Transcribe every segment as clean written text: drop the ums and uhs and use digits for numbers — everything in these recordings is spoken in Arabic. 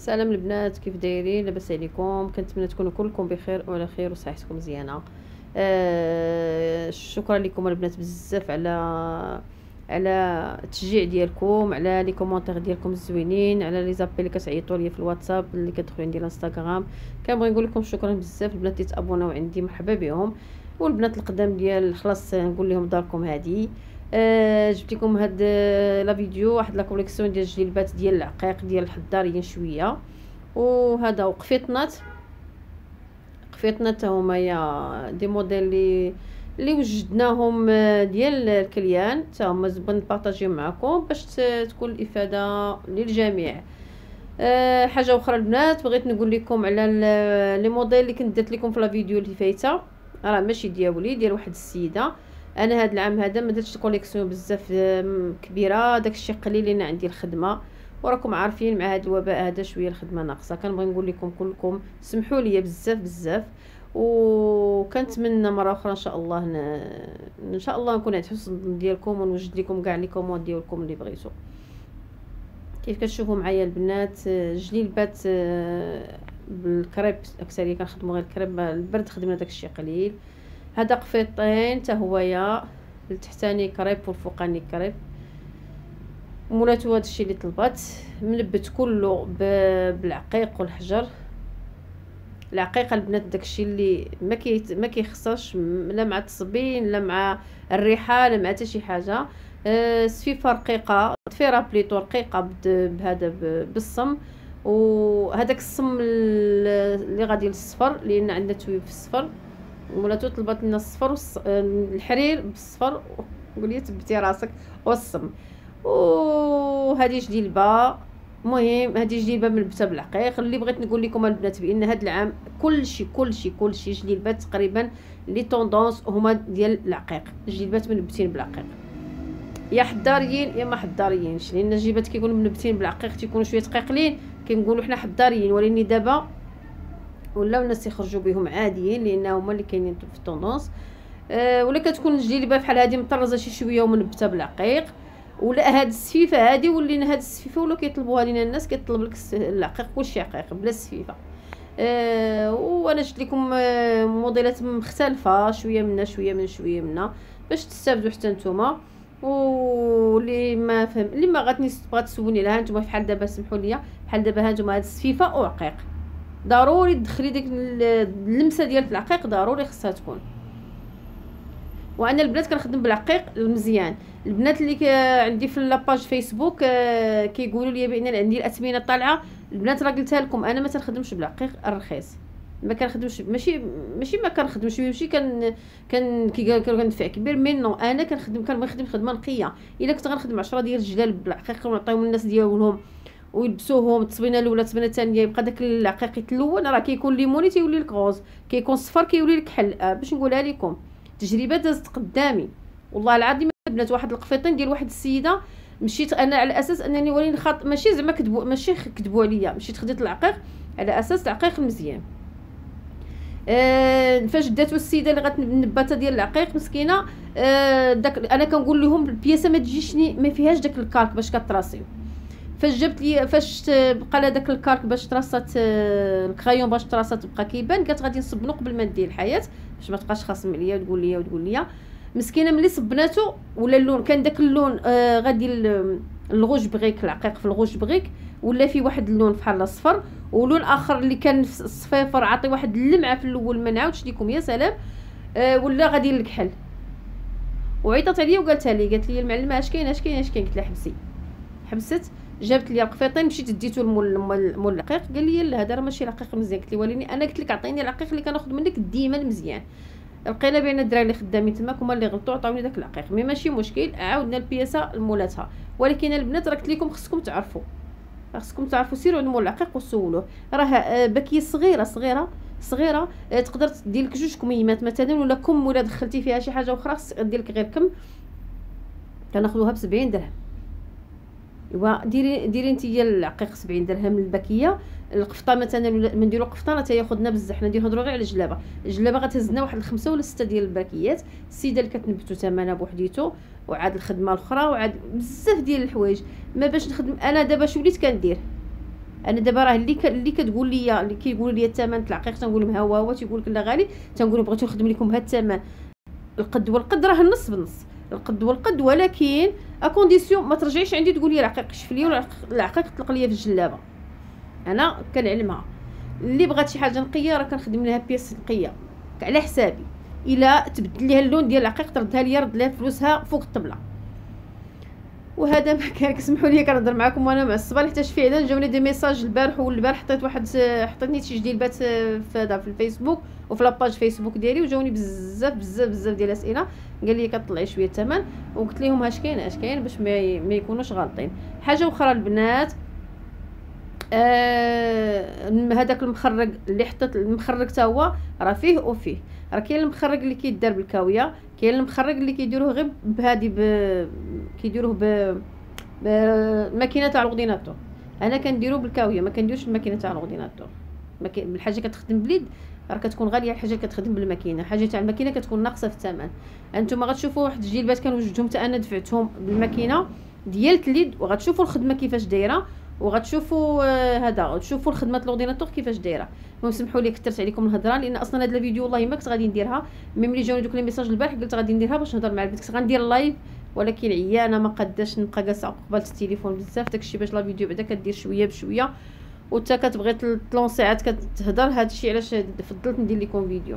سلام البنات، كيف دايرين؟ لاباس عليكم؟ كنتمنى تكونوا كلكم بخير وعلى خير وصحتكم مزيانه. شكرا لكم البنات بزاف على التشجيع ديالكم، على لي كومونتير ديالكم الزوينين، على لي زابيل اللي كتعيطوا لي في الواتساب، اللي كتدخلوا عندي الانستغرام. كنبغي نقول لكم شكرا بزاف البنات اللي تابوناو عندي، مرحبا بهم. والبنات القدام ديال خلاص نقول لهم داركم هذه. جبت لكم هاد لا فيديو، واحد لا كوليكسيون ديال الجلبات ديال العقيق ديال الحضاريين شويه. وهذا وقفيطنات هما يا دي موديل اللي وجدناهم ديال الكليان، حتى هما زبن نبارطاجيهم معكم باش تكون الافاده للجميع. حاجه اخرى البنات، بغيت نقول لكم على لي موديل اللي كنت درت لكم في لا فيديو اللي فايته، راه ماشي ديالي، ديال واحد السيده. انا هاد العام هذا ما درتش كوليكسيون بزاف كبيره، داكشي قليل لان عندي الخدمه، وراكم عارفين مع هذا الوباء هذا شويه الخدمه ناقصه. كنبغي نقول لكم كلكم سمحوا لي بزاف بزاف، وكنتمنى مره اخرى ان شاء الله نكون عند حسن ديالكم ونوجد لكم كاع لي كوموند ديالكم اللي بغيتو. كيف كتشوفوا معايا البنات، جليبات بالكريب، اكثريه كنخدموا غير الكريب، البرد خدمنا داكشي قليل. هذا قفيطين حتى هويا، التحتاني كريب والفوقاني كريب، مولاتو هادشي اللي طلبات. منبت كله بالعقيق والحجر. العقيق البنات داكشي اللي ما كيخصش لا مع التصبين لا مع الريحه لا مع حتى شي حاجه. سفيفه رقيقه، ضفيره بليطو رقيقه بهذا بالصم، وهذاك الصم اللي غادي للصفر لان عندنا تويب في الصفر. مولاتو طلبات لنا الصفر الحرير بالصفر، قولي تبتي راسك والصم. وهذه جلبه، مهم هذه جلبه ملبسه بالعقيق. اللي بغيت نقول لكم البنات بان هذا العام كلشي جلبات تقريبا لي طوندونس هما ديال العقيق، جلبات منبتين بالعقيق، يا حضاريين يا ما حضاريينش، لان الجلبات كيكونوا منبتين بالعقيق تيكونوا شويه ثقيقلين، كنقولوا حنا حضاريين، ولكن دابا ولاو الناس يخرجوا بهم عاديين لان هما اللي كاينين في الطوندونس. ولا كتكون الجلبه بحال هذه مطرزه شي شويه ومنبته بالعقيق، ولا هاد السفيفه هذه ولينا هاد السفيفه ولا كيطلبوها لينا الناس، كيطلب لك العقيق كلشي عقيق بلا السفيفه. وانا شفت لكم موديلات مختلفه، شويه منا شويه منا باش تستافدوا حتى نتوما. واللي ما فهم اللي ما بغات تسولني لها نتوما، بحال دابا سمحوا لي، بحال دابا ها نتوما هاد السفيفه وعقيق، ضروري تدخلي ديك اللمسه ديال العقيق، ضروري خصها تكون. وانا البنات كنخدم بالعقيق المزيان. البنات اللي عندي في لاباج فيسبوك كيقولوا لي بان عندي الاثمنه طالعه. البنات راه قلتها لكم، انا ما تنخدمش بالعقيق الرخيص، ما كنخدمش، ماشي ما كنخدمش، ماشي كندفع كبير منو. انا كنخدم خدمه نقيه. الا كنت غنخدم 10 ديال الجلال بالعقيق ونعطيهم للناس ديالهم ويلبسوهم، التصبينه الاولى التصبينه الثانيه يبقى داك العقيق يتلون، راه كيكون ليموني تيولي لك غوز، كيكون صفر كيولي لك حل. باش نقولها لكم تجربه دازت قدامي والله العظيم البنات. واحد القفيطين ديال واحد السيده، مشيت انا على اساس انني ولين ماشي زعما ماشي كذبوا عليا، مشيت خديت العقيق على اساس العقيق مزيان. فاش داتو السيده اللي غتنبته ديال العقيق مسكينه، داك انا كنقول لهم البياسه ما تجيش ما فيهاش داك الكالك باش كتراسيو. فاش جبت لي فاش بقى لها داك الكارك باش تراسات، الكرايون باش تراسات بقى كيبان، قالت غادي نصبنو قبل ما ندير الحياه باش ما تبقاش خاصم عليا وتقول لي مسكينه. ملي صبناتو ولا اللون كان داك اللون غادي الغوج بغيك، العقيق في الغوج بغيك، ولا في واحد اللون بحال الاصفر، ولون اخر اللي كان في الصفيفر عطي واحد اللمعه في الاول ما نعاودش لكم يا سلام. ولا غادي الكحل. وعيطت عليا وقالت لي المعلمه اش كاين قلت لها حبست. جابت لي القفيطين، مشيت ديتو مول العقيق، قال لي لا هذا راه ماشي العقيق مزيان. قلت لي ولكن انا قلت لك عطيني العقيق اللي كناخذ منك ديما المزيان. لقينا بان الدراري اللي خدامين تماك هما اللي غلطوا، عطاوني داك العقيق، مي ماشي مشكل، عاودنا البياسه لمولاتها. ولكن البنات راه قلت لكم خصكم تعرفوا سيروا لمول العقيق وسولوه. راه باكيه صغيره تقدر دير لك 2 كميمات مثلا، ولا كم، ولا دخلتي فيها شي حاجه اخرى دير لك غير كم. كناخذوها ب 70 درهم. ايوا ديري نتيا العقيق 70 درهم الباكيه. القفطه مثلا من نديرو قفطه راه تياخذنا بزاف، حنا نهضروا غير على الجلابه غتهزنا واحد 5 ولا 6 ديال الباكيات. السيده اللي كتنبتو ثمنها بوحديتو، وعاد الخدمه الاخرى، وعاد بزاف ديال الحوايج. ما باش نخدم انا دابا شو وليت كندير، انا دابا راه اللي كتقول لي، اللي كيقول لي الثمن العقيق تنقول لهم ها هو تيقول لك لا غالي، تنقول لهم بغيتو نخدم لكم هذا الثمن القد والقد، راه النص بالنص، القد والقد، ولكن اكونديسيون ما ترجعيش عندي تقول لي العقيق كشف لي ولا العقيق طلق لي في الجلابه. انا كنعلمها اللي بغات شي حاجه نقيه راه كنخدم لها بياس نقيه على حسابي، الا تبدل ليها اللون ديال العقيق تردها ليا، رد لها فلوسها فوق الطبله. وهذا ما كان، كسمحوا لي كنهضر معكم وانا معصبه، حيت فعلا جاوني دي ميساج البارح والبارح حطيت شي جديلبات في الفيسبوك وفي لاباج فيسبوك ديالي، وجاوني بزاف ديال الاسئله. قال لي كطلعي شويه الثمن، وقلت لهم اش كاين باش ما يكونوش غالطين. حاجه اخرى البنات، هذاك المخرج اللي حطيت، المخرج حتى هو راه فيه وفيه، راه كاين المخرج اللي كيدار بالكاويه، كاين المخرج اللي كيديروه غير بهادي كيديروه بالماكينه تاع الاورديناتور. انا كنديرو بالكاويه، ما كنديروش الماكينه تاع الاورديناتور. بالحاجه كتخدم بليد راه كتكون غاليه، الحاجه كتخدم بالماكينه، حاجه تاع الماكينه كتكون ناقصه في الثمن. انتم غتشوفوا واحد الجلبات كانوا وجدهم حتى انا دفعتهم بالماكينه ديال اليد، وغتشوفوا الخدمه كيفاش دايره، وغتشوفوا هذا، تشوفوا الخدمه الاورديناتور كيفاش دايره. المهم سمحوا لي كثرت عليكم الهضره، لان اصلا هذا الفيديو والله ما كنت غادي نديرها، ملي جاوني دوك لي ميساج البارح قلت غادي نديرها باش نهضر مع البنت، كنت غندير لايف ولكن عيانه ما قداش نبقى جالسه قبال التليفون بزاف، داكشي باش لا فيديو بعدا كدير شويه بشويه، وتا كتبغي تلونسي عاد كتهضر، هادشي علاش فضلت ندير لكم فيديو.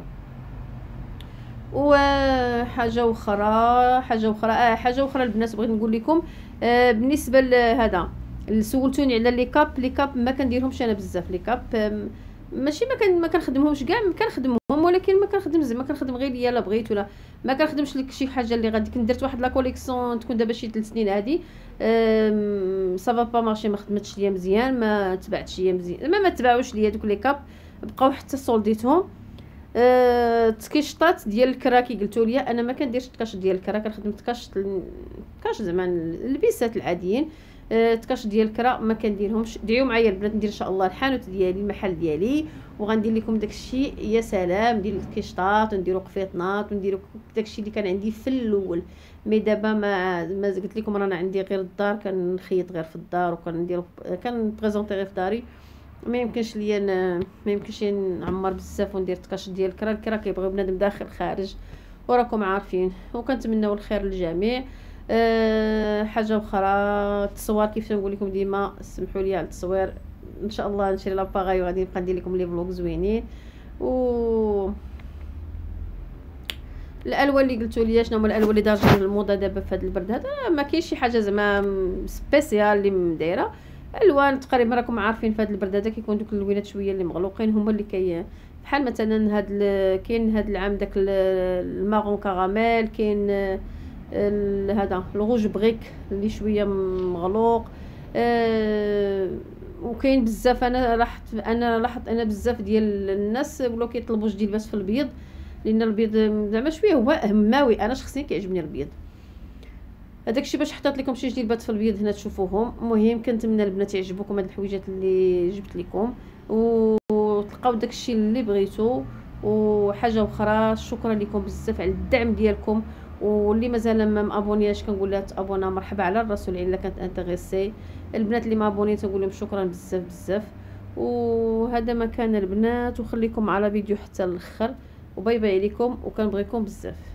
وحاجه اخرى حاجه اخرى البنات بغيت نقول لكم، بالنسبه لهذا سولتوني على لي كاب ما كنديرهمش انا بزاف. لي كاب ماشي ما كنخدمهمش كاع، كنخدمهم ولكن ما كنخدم زعما كنخدم غير يلا بغيت، ولا ما كنخدمش لك شي حاجه اللي غادي. كنت درت واحد لا كوليكسيون تكون دابا شي 3 سنين هادي، صافا با مارشي، ما خدمتش ليا مزيان، ما تبعتش ليا مزيان، ما تباعوش ليا دوك لي كاب، بقاو حتى سولديتهم. تكيشطات ديال الكراكي قلتوا لي، انا ما كنديرش تكاش ديال الكرا، كنخدم تكاش زعما البيسات العاديين. تكاش ديال الكرا ما كنديرهمش. دعيو معايا البنات ندير ان شاء الله الحانوت ديالي، المحل ديالي، وغندير لكم داكشي يا سلام، ندير الكيشطات ونديروا قفيطنات ونديروا داكشي اللي كان عندي في الاول. مي دابا ما قلت لكم رانا عندي غير الدار، كنخيط غير في الدار، وكنديروا كنبريزونطي غير في داري، ما يمكنش ليا ما يمكنش نعمر بزاف وندير تكاش ديال الكرا كيبغيو بنادم داخل خارج، وراكم عارفين. وكنتمناو الخير للجميع. حاجه اخرى التصوير، كيف نقول لكم ديما سمحوا لي على التصوير، ان شاء الله نشري لاباغاي وغادي نبقى ندير لكم لي فلوق زوينين. و الالوان اللي قلتوا لي شنو هما الالوان اللي دارجين الموضه دابا في هذا البرد هذا، ما كاينش شي حاجه زعما سبيسيال اللي دايره. الوان تقريبا راكم عارفين في هذا البرد هذا كيكون دوك اللوينات شويه اللي مغلوقين هما اللي بحال مثلا كاين هذا العام داك الماغون كراميل، كاين هذا الروج بريك اللي شويه مغلوق. وكاين بزاف، انا لاحظت انا بزاف ديال الناس ولاو كيطلبوا جديد في البيض، لان البيض زعما شويه هو هماوي، انا شخصيا كيعجبني البيض. هذاك الشيء باش حطيت لكم شي جديد في البيض هنا تشوفوهم. المهم كنتمنى البنات يعجبوكم هاد الحويجات اللي جبت لكم، وتلقاو داك الشيء اللي بغيتو. وحاجه اخرى، شكرا لكم بزاف على الدعم ديالكم، واللي مازال ما مابونياش كنقول لها تابونا، مرحبا على الرسول الا كانت انتريسي. البنات اللي مابونين تنقول لهم شكرا بزاف. وهذا ما كان البنات، وخليكم على فيديو حتى الاخر، وباي باي عليكم، وكنبغيكم بزاف.